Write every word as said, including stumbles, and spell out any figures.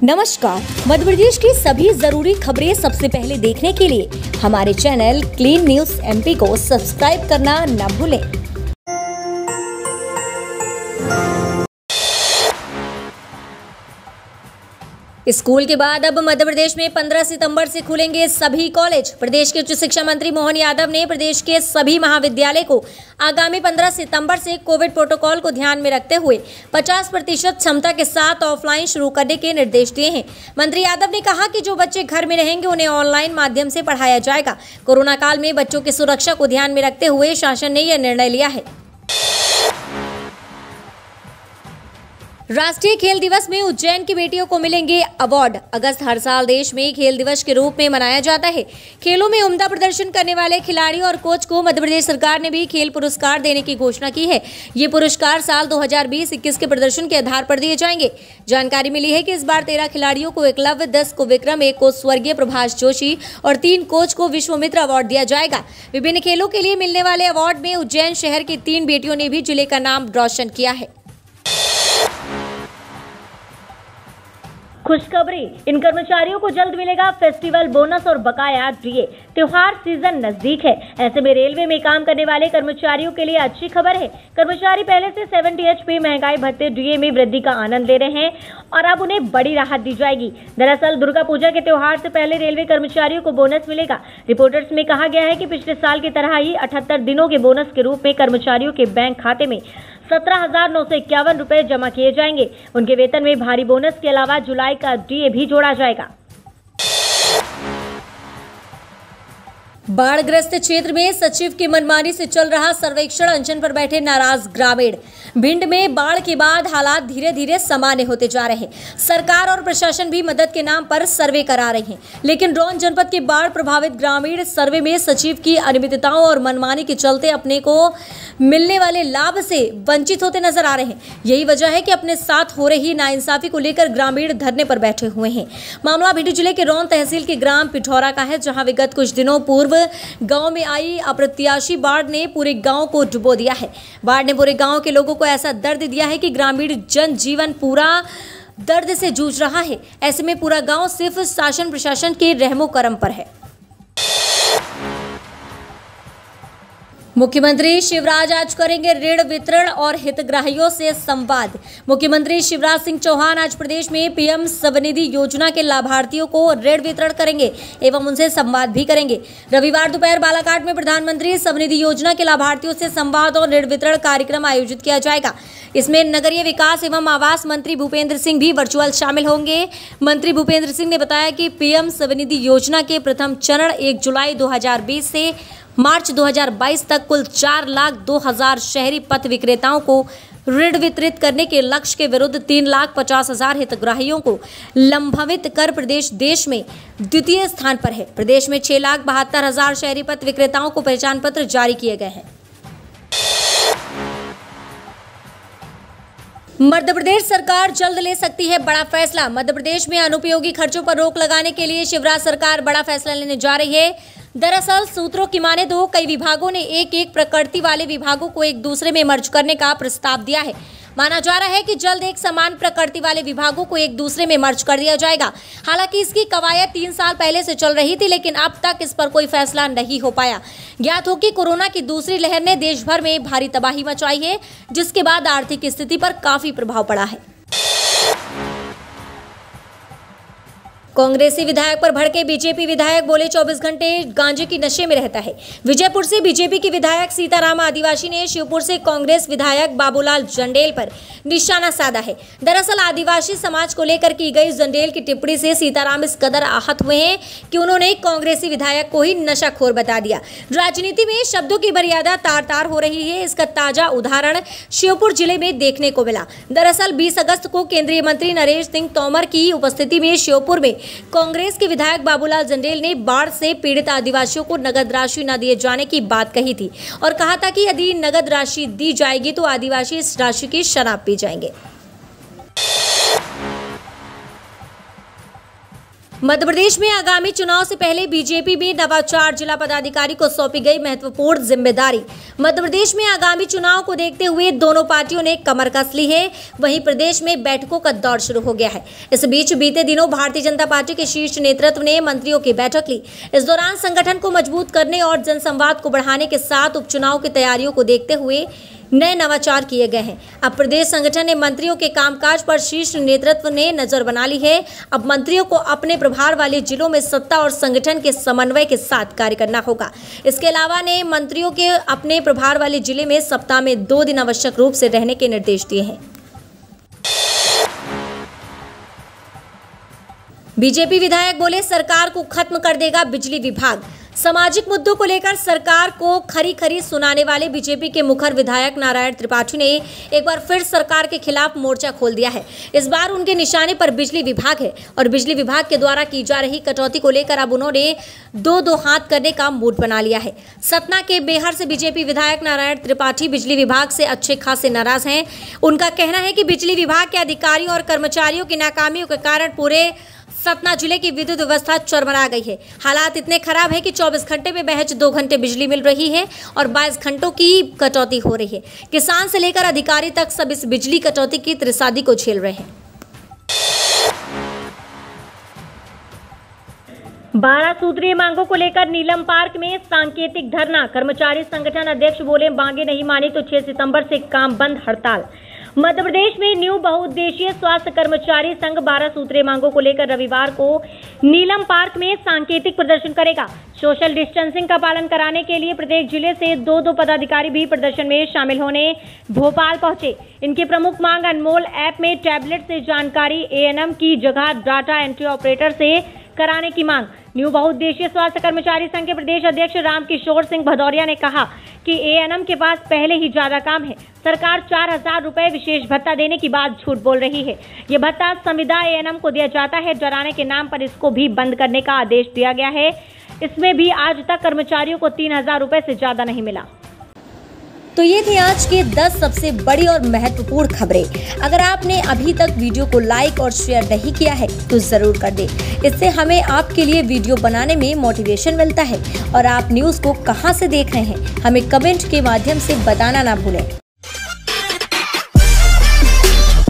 नमस्कार। मध्य प्रदेश की सभी जरूरी खबरें सबसे पहले देखने के लिए हमारे चैनल क्लीन न्यूज एमपी को सब्सक्राइब करना न भूलें। स्कूल के बाद अब मध्य प्रदेश में पंद्रह सितंबर से खुलेंगे सभी कॉलेज। प्रदेश के उच्च शिक्षा मंत्री मोहन यादव ने प्रदेश के सभी महाविद्यालय को आगामी पंद्रह सितंबर से कोविड प्रोटोकॉल को ध्यान में रखते हुए पचास प्रतिशत क्षमता के साथ ऑफलाइन शुरू करने के निर्देश दिए हैं। मंत्री यादव ने कहा कि जो बच्चे घर में रहेंगे उन्हें ऑनलाइन माध्यम से पढ़ाया जाएगा। कोरोना काल में बच्चों की सुरक्षा को ध्यान में रखते हुए शासन ने यह निर्णय लिया है। राष्ट्रीय खेल दिवस में उज्जैन की बेटियों को मिलेंगे अवार्ड। अगस्त हर साल देश में खेल दिवस के रूप में मनाया जाता है। खेलों में उम्दा प्रदर्शन करने वाले खिलाड़ियों और कोच को मध्य प्रदेश सरकार ने भी खेल पुरस्कार देने की घोषणा की है। ये पुरस्कार साल दो हज़ार बीस इक्कीस के प्रदर्शन के आधार पर दिए जाएंगे। जानकारी मिली है कि इस बार तेरह खिलाड़ियों को एकलव्य, दस को विक्रम, एक को स्वर्गीय प्रभाष जोशी और तीन कोच को विश्वामित्र अवार्ड दिया जाएगा। विभिन्न खेलों के लिए मिलने वाले अवार्ड में उज्जैन शहर की तीन बेटियों ने भी जिले का नाम रोशन किया है। खुशखबरी, इन कर्मचारियों को जल्द मिलेगा फेस्टिवल बोनस और बकाया डीए। त्योहार सीजन नजदीक है, ऐसे में रेलवे में काम करने वाले कर्मचारियों के लिए अच्छी खबर है। कर्मचारी पहले से सत्तर एचपी महंगाई भत्ते डीए में वृद्धि का आनंद ले रहे हैं और अब उन्हें बड़ी राहत दी जाएगी। दरअसल दुर्गा पूजा के त्योहार से पहले रेलवे कर्मचारियों को बोनस मिलेगा। रिपोर्ट्स में कहा गया है कि पिछले साल की तरह ही अठहत्तर दिनों के बोनस के रूप में कर्मचारियों के बैंक खाते में सत्रह हजार नौ सौ इक्यावन रुपए जमा किए जाएंगे। उनके वेतन में भारी बोनस के अलावा जुलाई का डीए भी जोड़ा जाएगा। बाढ़ग्रस्त क्षेत्र में सचिव की मनमानी से चल रहा सर्वेक्षण, अनशन पर बैठे नाराज ग्रामीण। भिंड में बाढ़ के बाद हालात धीरे धीरे सामान्य होते जा रहे हैं। सरकार और प्रशासन भी मदद के नाम पर सर्वे करा रहे हैं, लेकिन रौन जनपद के बाढ़ प्रभावित ग्रामीण सर्वे में सचिव की अनियमितताओं और मनमानी के चलते अपने को मिलने वाले लाभ से वंचित होते नजर आ रहे हैं। यही वजह है कि अपने साथ हो रही नाइंसाफी को लेकर ग्रामीण धरने पर बैठे हुए हैं। मामला भिंड जिले के रौन तहसील के ग्राम पिठौरा का है, जहां विगत कुछ दिनों पूर्व गांव में आई अप्रत्याशी बाढ़ ने पूरे गांव को डुबो दिया है। बाढ़ ने पूरे गांव के लोगों को ऐसा दर्द दिया है कि ग्रामीण जनजीवन पूरा दर्द से जूझ रहा है। ऐसे में पूरा गांव सिर्फ शासन प्रशासन के रहमो करम पर है। मुख्यमंत्री शिवराज आज करेंगे ऋण वितरण और हितग्राहियों से संवाद। मुख्यमंत्री शिवराज सिंह चौहान आज प्रदेश में पीएम स्वनिधि योजना के लाभार्थियों को ऋण वितरण करेंगे एवं उनसे संवाद भी करेंगे। रविवार दोपहर बालाघाट में प्रधानमंत्री स्वनिधि योजना के लाभार्थियों से संवाद और ऋण वितरण कार्यक्रम आयोजित किया जाएगा। इसमें नगरीय विकास एवं आवास मंत्री भूपेंद्र सिंह भी वर्चुअल शामिल होंगे। मंत्री भूपेंद्र सिंह ने बताया कि पीएम स्वनिधि योजना के प्रथम चरण एक जुलाई दो हजार बीस से मार्च दो हज़ार बाईस तक कुल चार लाख दो हजार शहरी पथ विक्रेताओं को ऋण वितरित करने के लक्ष्य के विरुद्ध तीन लाख पचास हजार हितग्राहियों को लंबित कर प्रदेश देश में द्वितीय स्थान पर है। प्रदेश में छह लाख बहत्तर हजार शहरी पथ विक्रेताओं को पहचान पत्र जारी किए गए हैं। मध्य प्रदेश सरकार जल्द ले सकती है बड़ा फैसला। मध्य प्रदेश में अनुपयोगी खर्चों पर रोक लगाने के लिए शिवराज सरकार बड़ा फैसला लेने जा रही है। दरअसल सूत्रों की माने तो कई विभागों ने एक एक प्रकृति वाले विभागों को एक दूसरे में मर्ज करने का प्रस्ताव दिया है। माना जा रहा है कि जल्द एक समान प्रकृति वाले विभागों को एक दूसरे में मर्ज कर दिया जाएगा। हालांकि इसकी कवायद तीन साल पहले से चल रही थी, लेकिन अब तक इस पर कोई फैसला नहीं हो पाया। ज्ञात हो कि कोरोना की दूसरी लहर ने देश भर में भारी तबाही मचाई है, जिसके बाद आर्थिक स्थिति पर काफी प्रभाव पड़ा है। कांग्रेसी विधायक पर भड़के बीजेपी विधायक, बोले चौबीस घंटे गांजे की नशे में रहता है। विजयपुर से बीजेपी की विधायक सीताराम आदिवासी ने शिवपुर से कांग्रेस विधायक बाबूलाल जंडेल पर निशाना साधा है। दरअसल आदिवासी समाज को लेकर की गई जंडेल की टिप्पणी से सीताराम इस कदर आहत हुए हैं कि उन्होंने कांग्रेसी विधायक को ही नशाखोर बता दिया। राजनीति में शब्दों की मर्यादा तार तार हो रही है, इसका ताजा उदाहरण शिवपुर जिले में देखने को मिला। दरअसल बीस अगस्त को केंद्रीय मंत्री नरेश सिंह तोमर की उपस्थिति में शिवपुर में कांग्रेस के विधायक बाबूलाल जंडेल ने बाढ़ से पीड़ित आदिवासियों को नगद राशि न दिए जाने की बात कही थी और कहा था कि यदि नगद राशि दी जाएगी तो आदिवासी इस राशि की शराब पी जाएंगे। मध्य प्रदेश में आगामी चुनाव से पहले बीजेपी में नवाचार जिला पदाधिकारी को सौंपी गई महत्वपूर्ण जिम्मेदारी। मध्य प्रदेश में आगामी चुनाव को देखते हुए दोनों पार्टियों ने कमर कस ली है। वहीं प्रदेश में बैठकों का दौर शुरू हो गया है। इस बीच बीते दिनों भारतीय जनता पार्टी के शीर्ष नेतृत्व ने मंत्रियों की बैठक ली। इस दौरान संगठन को मजबूत करने और जनसंवाद को बढ़ाने के साथ उपचुनाव की तैयारियों को देखते हुए नए नवाचार किए गए हैं। अब प्रदेश संगठन ने मंत्रियों के कामकाज पर शीर्ष नेतृत्व ने नजर बना ली है। अब मंत्रियों को अपने प्रभार वाले जिलों में सत्ता और संगठन के समन्वय के साथ कार्य करना होगा। इसके अलावा ने मंत्रियों के अपने प्रभार वाले जिले में सप्ताह में दो दिन आवश्यक रूप से रहने के निर्देश दिए हैं। बीजेपी विधायक बोले, सरकार को खत्म कर देगा बिजली विभाग। सामाजिक मुद्दों को लेकर सरकार को खरी खरी सुनाने वाले बीजेपी के मुखर विधायक नारायण त्रिपाठी ने एक बार फिर सरकार के खिलाफ मोर्चा खोल दिया है। इस बार उनके निशाने पर बिजली विभाग है और बिजली विभाग के द्वारा की जा रही कटौती को लेकर अब उन्होंने दो दो हाथ करने का मूड बना लिया है। सतना के बेहर से बीजेपी विधायक नारायण त्रिपाठी बिजली विभाग से अच्छे खासे नाराज हैं। उनका कहना है कि बिजली विभाग के अधिकारियों और कर्मचारियों की नाकामियों के कारण पूरे सतना जिले की विद्युत व्यवस्था चरमरा गई है। हालात इतने खराब है कि चौबीस घंटे में महज दो घंटे बिजली मिल रही है और बाईस घंटों की कटौती हो रही है। किसान से लेकर अधिकारी तक सब इस बिजली कटौती की त्रसादी को झेल रहे हैं। बारह सूत्रीय मांगों को लेकर नीलम पार्क में सांकेतिक धरना। कर्मचारी संगठन अध्यक्ष बोले, मांगे नहीं मानी तो छह सितंबर से काम बंद। हड़ताल। मध्य प्रदेश में न्यू बहुउद्देशीय स्वास्थ्य कर्मचारी संघ बारह सूत्रीय मांगों को लेकर रविवार को नीलम पार्क में सांकेतिक प्रदर्शन करेगा। सोशल डिस्टेंसिंग का पालन कराने के लिए प्रत्येक जिले से दो दो पदाधिकारी भी प्रदर्शन में शामिल होने भोपाल पहुंचे। इनकी प्रमुख मांग अनमोल ऐप में टैबलेट से जानकारी एएनएम की जगह डाटा एंट्री ऑपरेटर से कराने की मांग। न्यू बहुउद्देशीय स्वास्थ्य कर्मचारी संघ के प्रदेश अध्यक्ष रामकिशोर सिंह भदौरिया ने कहा कि एएनएम के पास पहले ही ज्यादा काम है। सरकार चार हजार रुपए विशेष भत्ता देने की बात झूठ बोल रही है। ये भत्ता संविदा एएनएम को दिया जाता है। डराने के नाम पर इसको भी बंद करने का आदेश दिया गया है। इसमें भी आज तक कर्मचारियों को तीन हजार रुपए से ज्यादा नहीं मिला। तो ये थी आज के दस सबसे बड़ी और महत्वपूर्ण खबरें। अगर आपने अभी तक वीडियो को लाइक और शेयर नहीं किया है तो जरूर कर दें। इससे हमें आपके लिए वीडियो बनाने में मोटिवेशन मिलता है। और आप न्यूज़ को कहां से देख रहे हैं हमें कमेंट के माध्यम से बताना ना भूलें।